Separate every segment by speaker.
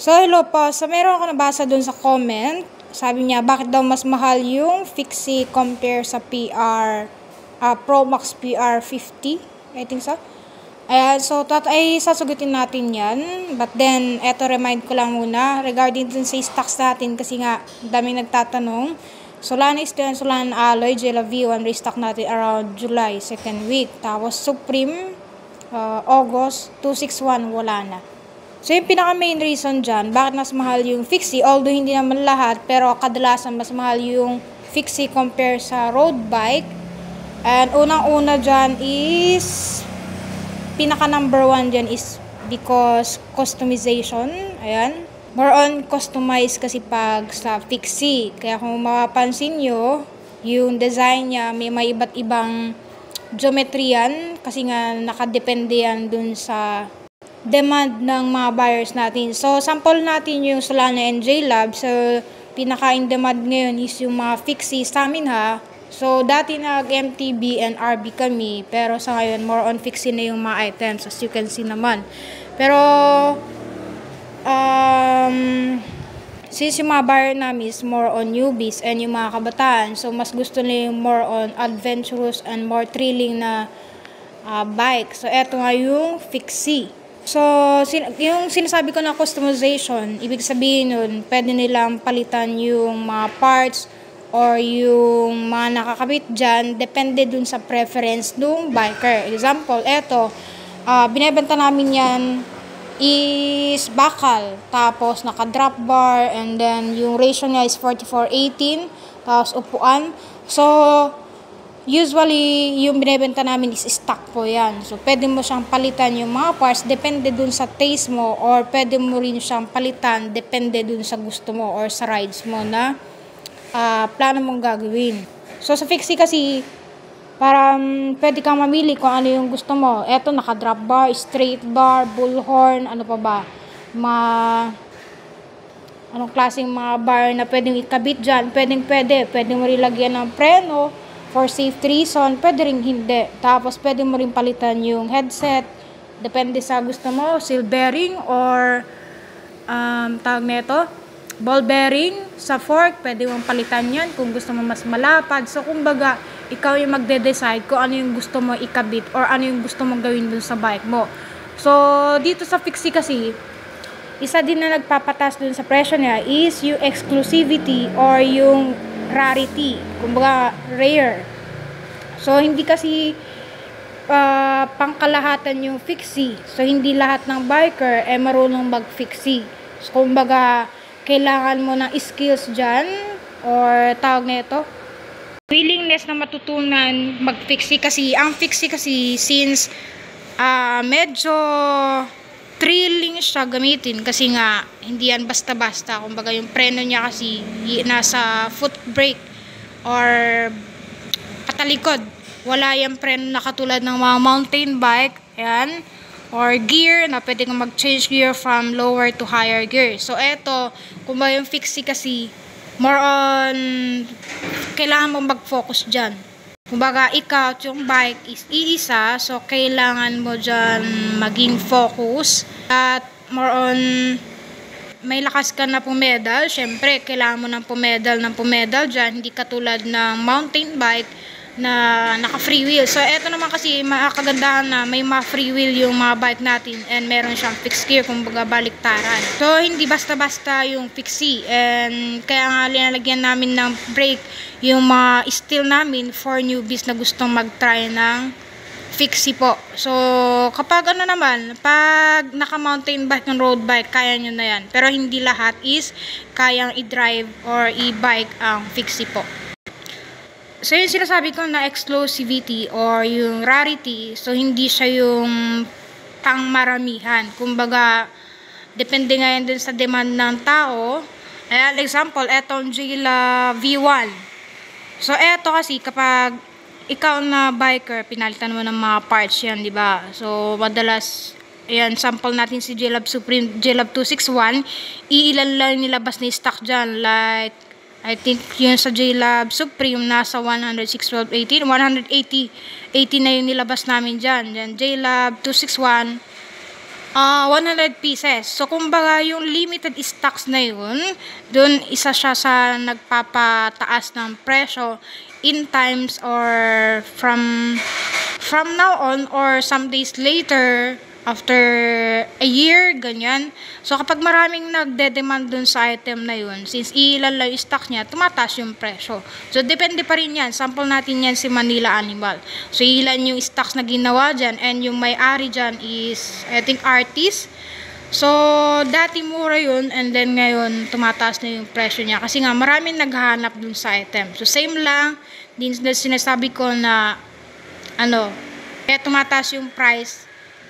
Speaker 1: So, hello po. So, meron ako nabasa dun sa comment. Sabi niya, bakit daw mas mahal yung Fixie compare sa Pro Max PR 50? I think so. Ayan, so, sasagutin natin yan. But then, eto, remind ko lang muna regarding dun sa stocks natin kasi nga, daming nagtatanong. Solana is dyan, Solana Alloy, JLab V1, restock natin around July, second week. Tapos, Supreme, August, 261, wala na. So, yung pinaka-main reason dyan, bakit mas mahal yung Fixie, although hindi naman lahat, pero kadalasan mas mahal yung Fixie compare sa road bike. And unang-una dyan is, pinaka-number 1 dyan is because customization. Ayan. More on customize kasi pag sa Fixie. Kaya kung mapapansin nyo, yung design niya may iba't ibang geometry yan. Kasi nga nakadepende yan dun sa demand ng mga buyers natin. So, sample natin yung Solana and JLab. So, pinaka-in-demand ngayon is yung mga Fixie sa amin ha. So, dati nag-MTB and RB kami. Pero sa ngayon, more on Fixie na yung mga items. As you can see naman. Pero, since yung mga buyer namin is more on newbies and yung mga kabataan. So, mas gusto nila yung more on adventurous and more thrilling na bike. So, eto nga yung Fixie. So, yung sinasabi ko na customization, ibig sabihin nun, pwede nilang palitan yung mga parts or yung mga nakakabit dyan, depende dun sa preference ng biker. Example, eto, binibenta namin yan is bakal, tapos naka-drop bar, and then yung ratio niya is 44:18, tapos upuan. So, usually, yung binibenta namin is stock po yan. So, pwede mo siyang palitan yung mga parts, depende dun sa taste mo, or pwede mo rin siyang palitan, depende dun sa gusto mo, or sa rides mo na plano mong gagawin. So, sa Fixie kasi, parang pwede kang mamili kung ano yung gusto mo. Eto, naka-drop bar, straight bar, bullhorn, ano pa ba? Anong klaseng mga bar na pwedeng ikabit dyan? Pwede mo rin lagyan ng preno, for safety reason, pwede rin hindi. Tapos, pwede mo rin palitan yung headset. Depende sa gusto mo, seal bearing or tawag nito, ball bearing sa fork. Pwede mong palitan yan kung gusto mo mas malapad. So, kumbaga, ikaw yung magde-decide kung ano yung gusto mo ikabit or ano yung gusto mong gawin dun sa bike mo. So, dito sa Fixie kasi, isa din na nagpapatas dun sa presyo niya is yung exclusivity or yung rarity, kumbaga rare. So, hindi kasi pangkalahatan yung Fixie. So, hindi lahat ng biker marunong mag-Fixie. So, kumbaga, kailangan mo ng skills dyan or tawag na ito, willingness na matutunan mag-Fixie kasi ang Fixie kasi since medyo thrilling siya gamitin kasi nga hindi yan basta-basta. Kumbaga yung preno niya kasi nasa foot brake or patalikod. Wala yung preno na katulad ng mga mountain bike, ayan, or gear na pwede kang mag-change gear from lower to higher gear. So eto, kumbaga yung Fixie kasi more on kailangan mong mag-focus dyan. Kumbaga, ikaw, yung bike is iisa, so kailangan mo dyan maging focus. At more on, may lakas ka na pumedal. Siyempre, kailangan mo ng pumedal dyan. Hindi katulad ng mountain bike na naka-free wheel. So, eto naman kasi, makakagandahan na may ma-free wheel yung mga bike natin and meron siyang fixed gear, kumbaga baliktaran. So, hindi basta-basta yung Fixie. And kaya nga linalagyan namin ng brake yung mga steel namin for newbies na gustong mag-try ng Fixie po. So, kapag ano naman, pag naka-mountain bike ng road bike, kaya nyo na yan. Pero hindi lahat is kayang i-drive or i-bike ang Fixie po. So, yung sinasabi ko na exclusivity or yung rarity, so hindi siya yung pangmaramihan. Kumbaga, depende nga yan din sa demand ng tao. Ayan, example, etong JLab V1. So, eto kasi kapag ikaw na biker, pinalitan mo ng mga parts yan, di ba? So, madalas, ayan, sample natin si JLab Supreme, JLab 261, iilan lang nilabas na stock dyan. Like, I think yun sa JLab Supreme, nasa 106, 12, 18, 180 na yung nilabas namin dyan. JLab 261, 100 pieces. So, kumbaga, yung limited stocks na yun, dun isa siya sa nagpapataas ng presyo in times or from now on or some days later, after a year, ganyan. So, kapag maraming nagde-demand dun sa item na yun, since ilan lang yung stock niya, tumataas yung presyo. So, depende pa rin yan. Sample natin yan si Manila Animal. So, ilan yung stocks na ginawa dyan, and yung may-ari dyan is, I think, artist. So, dati mura yun, and then ngayon, tumataas na yung presyo niya. Kasi nga, maraming naghahanap dun sa item. So, same lang, din sinasabi ko na, kaya tumataas yung price,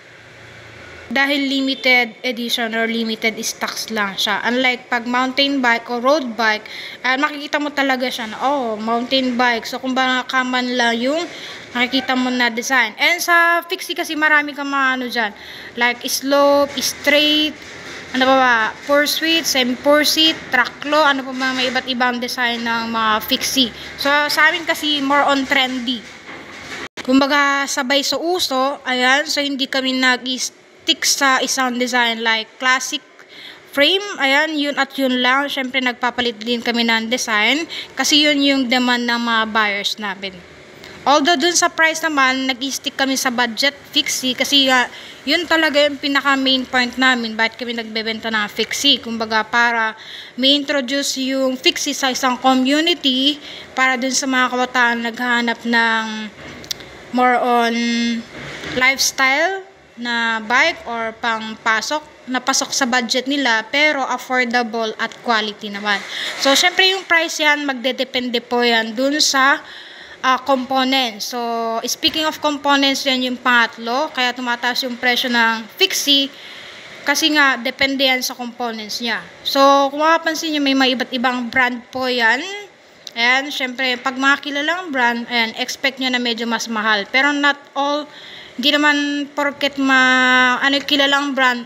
Speaker 1: dahil limited edition or limited stocks lang siya. Unlike pag mountain bike o road bike, makikita mo talaga siya na, mountain bike. So, kung ba common lang yung makikita mo na design. And sa fixie kasi marami kang mga dyan. Like slope, straight, pursuit, semi-pursuit, tracklo, may iba't ibang design ng mga fixie. So, sa amin kasi more on trendy. Kumbaga, sabay sa uso, ayan, so hindi kami nag-stick sa isang design like classic frame, ayan, yun at yun lang. Syempre, nagpapalit din kami ng design kasi yun yung demand ng mga buyers namin. Although dun sa price naman, nag-stick kami sa budget fixie kasi yun talaga yung pinaka main point namin bakit kami nagbebenta ng fixie. Kumbaga, para may introduce yung fixie sa isang community para dun sa mga kabataan naghahanap ng more on lifestyle na bike or napasok sa budget nila pero affordable at quality naman. So, syempre yung price yan, magdedepende po yan dun sa components. So, speaking of components, yan yung pangatlo, kaya tumataas yung presyo ng fixie kasi nga, depende yan sa components niya. So, kung makapansin nyo, may iba't ibang brand po yan. Ayan, syempre, pag mga kilalang brand, ayan, expect nyo na medyo mas mahal. Pero not all, hindi naman porket kilalang brand,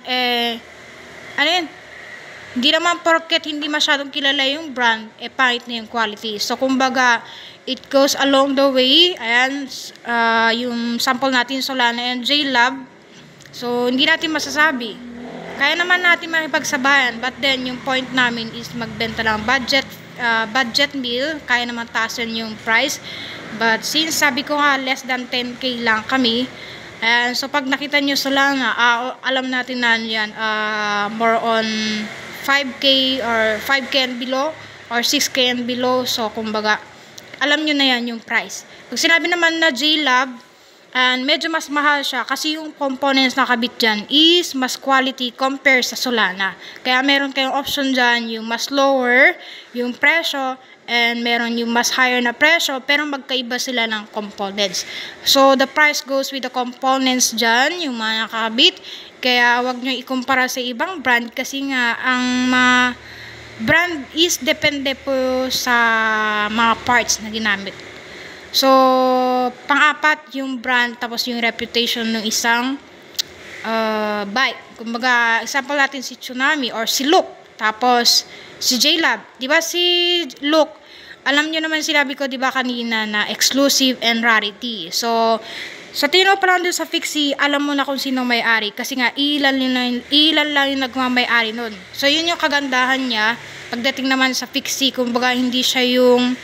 Speaker 1: hindi naman porket hindi masyadong kilala yung brand, pangit na yung quality. So, kumbaga, it goes along the way. Ayan, yung sample natin, Solana and J-Lab. So, hindi natin masasabi. Kaya naman natin makipagsabayan, but then, yung point namin is magbenta lang budget meal, kaya naman taasan yung price. But since sabi ko nga less than 10k lang kami, and so pag nakita nyo Solana, alam natin na yan, more on 5k or 5k and below or 6k and below. So kumbaga, alam nyo na yan yung price. Pag sinabi naman na J-Lab, and medyo mas mahal siya kasi yung components na kabit dyan is mas quality compare sa Solana. Kaya meron kayong option dyan yung mas lower yung presyo and meron yung mas higher na presyo pero magkaiba sila ng components. So, the price goes with the components dyan, yung mga nakakabit. Kaya wag nyo ikumpara sa ibang brand kasi nga ang brand is depende po sa mga parts na ginamit. So, pang-apat yung brand tapos yung reputation ng isang bike. Kumbaga, example natin si Tsunami or si Look. Tapos, si J-Lab. Diba si Look, alam nyo naman sinabi ko diba kanina na exclusive and rarity. So, sa tino pa lang doon sa fixie, alam mo na kung sino may-ari. Kasi nga, ilan lang yung nagmamay-ari nun. So, yun yung kagandahan niya. Pagdating naman sa fixie, kumbaga hindi siya yung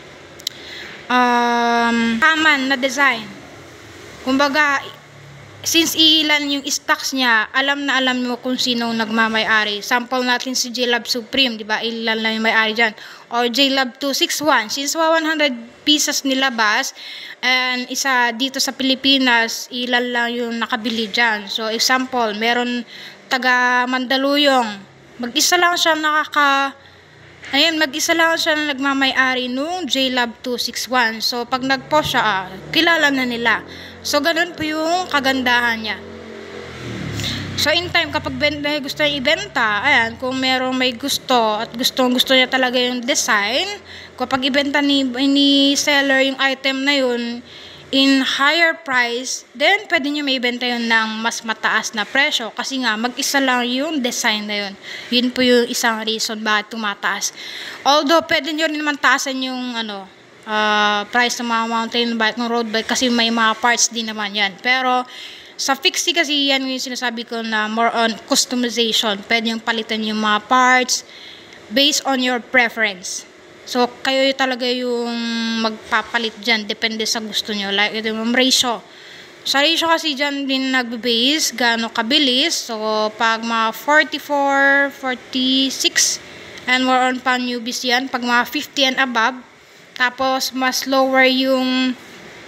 Speaker 1: common na design. Kumbaga, since ilan yung stocks niya, alam mo kung sino nagmamay-ari. Sample natin si J-Lab Supreme, di ba? Ilan lang yung may-ari dyan. Or J-Lab 261. Since 100 pieces nilabas, and isa dito sa Pilipinas, ilan lang yung nakabili dyan. So, example, meron taga Mandaluyong. Mag-isa lang siya mag-isa lang siya na nagmamay-ari nung J-Lab 261. So, pag nag-post siya, kilala na nila. So, ganun po yung kagandahan niya. So, in time, kapag gusto niya ibenta, ayan, kung merong may gusto at gusto niya talaga yung design, kapag ibenta ni seller yung item na yun, in higher price, then pwede nyo may ibenta yun ng mas mataas na presyo kasi nga mag-isa lang yung design na yun. Yun po yung isang reason bakit tumataas. Although pwede nyo rin naman taasan yung price ng mga mountain bike, ng road bike kasi may mga parts din naman yan. Pero Sa Fixie kasi yan yung sinasabi ko na more on customization. Pwede yung palitan yung mga parts based on your preference. So, kayo talaga yung magpapalit dyan. Depende sa gusto nyo. Like, ito yung ratio. Sa ratio kasi dyan din nagbe-base gaano kabilis. So, pag mga 44, 46, and more on pa newbies yan. Pag mga 50 and above, tapos mas lower yung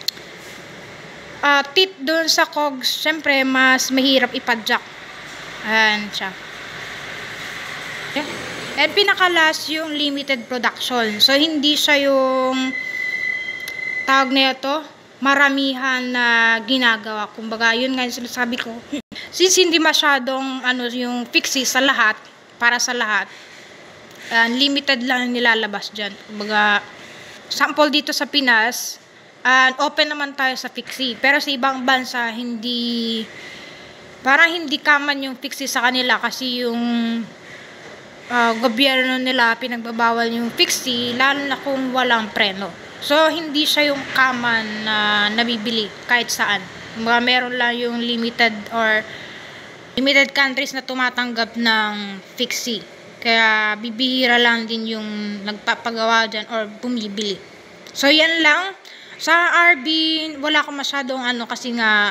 Speaker 1: tit doon sa cogs, syempre mas mahirap ipadjak. Ayan siya. Okay. And pinaka-last yung limited production. So, hindi siya yung tawag na ito, maramihan na ginagawa. Kumbaga, yun nga yung sinasabi ko. Since hindi masyadong yung Fixie sa lahat, para sa lahat, limited lang nilalabas dyan. Kumbaga, sample dito sa Pinas, open naman tayo sa Fixie. Pero sa ibang bansa, parang hindi common yung Fixie sa kanila kasi yung gobyerno nila pinagbabawal yung Fixie, lalo na kung walang preno. So, hindi siya yung common na nabibili kahit saan. Meron lang yung limited countries na tumatanggap ng Fixie. Kaya, bibihira lang din yung nagpapagawa dyan or bumibili. So, yan lang. Sa RB, wala ko masyadong kasi nga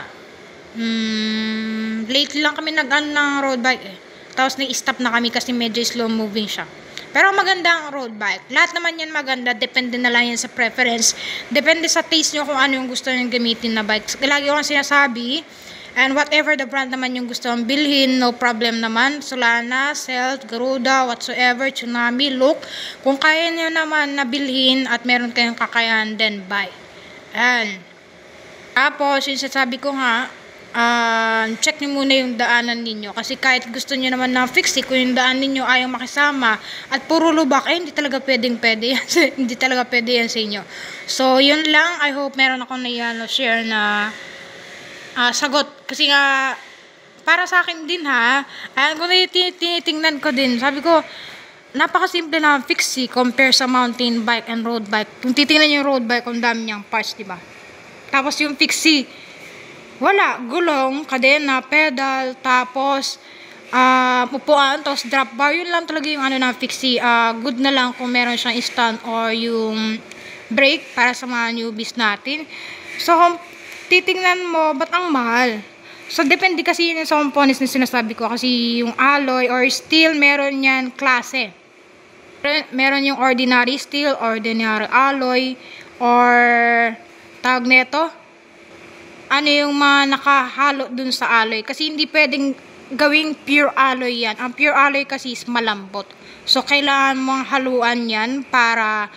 Speaker 1: late lang kami ng road bike Tapos nai-stop na kami kasi medyo slow moving siya. Pero maganda ang road bike. Lahat naman yan maganda. Depende na lang yan sa preference. Depende sa taste nyo kung ano yung gusto nyo gamitin na bike. Lagi ko sinasabi, and whatever the brand naman yung gusto mong bilhin, no problem naman. Solana, Celt, Garuda, whatsoever, Tsunami, Look. Kung kaya nyo naman na bilhin at meron kayong kakayahan, then buy. Ayan. Tapos, yung sasabi ko nga, check nyo muna yung daanan ninyo. Kasi kahit gusto nyo naman na Fixie, kung yung daan ninyo ayaw makisama at puro lubak, hindi talaga pwede yan. Hindi talaga pwede yan sa inyo. So, yun lang. I hope meron akong share na sagot. Kasi nga, para sa akin din kung tinitingnan ko din, sabi ko, napakasimple na Fixie compare sa mountain bike and road bike. Kung titingnan yung road bike, kung dami niyang parts, diba? Tapos yung Fixie, wala, gulong, kadena, pedal, tapos upuan, tapos drop bar. Yun lang talaga yung na Fixie. Good na lang kung meron siyang stand or yung brake para sa mga newbies natin. So, kung titingnan mo, ba't ang mahal? So, depende kasi yun sa components na sinasabi ko. Kasi yung alloy or steel, meron yan klase. Meron yung ordinary steel, ordinary alloy, or tawag neto, yung mga nakahalo dun sa alloy. Kasi hindi pwedeng gawing pure alloy yan. Ang pure alloy kasi is malambot. So, kailangan mong haluan yan para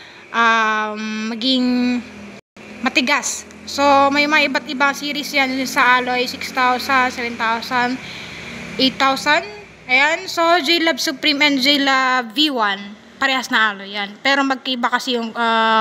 Speaker 1: maging matigas. So, may mga iba't ibang series yan sa alloy. 6,000, 7,000, 8,000. Ayan. So, J-Lab Supreme and J-Lab V1. Parehas na alloy yan. Pero magkaiba kasi yung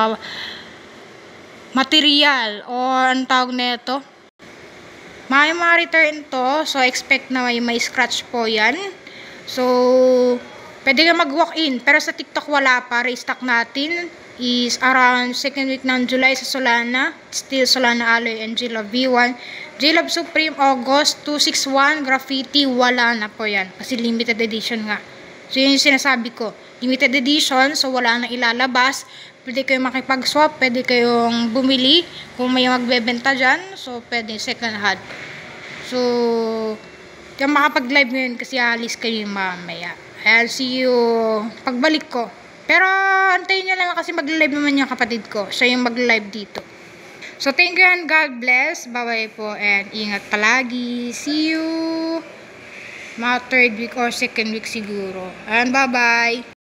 Speaker 1: material or ang tawag na ito. May mga return to. So, expect na may scratch po yan. So, pwede ka mag-walk-in. Pero sa TikTok wala pa. Restock natin is around 2nd week ng July sa Solana. Still Solana Alloy and J-Lab V1. J-Lab Supreme August 261 Graffiti. Wala na po yan. Kasi limited edition nga. So, yun yung sinasabi ko. Limited edition. So, wala na ilalabas. Pwede kayong makipag-swap, pwede kayong bumili kung may magbebenta dyan. So, pwede second hand. So, kaya makapag-live ngayon kasi alis kayo mamaya. I'll see you pagbalik ko. Pero, antayin nyo lang kasi mag-live naman yung kapatid ko. Siya yung mag-live dito. So, thank you and God bless. Bye-bye po and ingat palagi. See you mga 3rd week or 2nd week siguro. And bye-bye.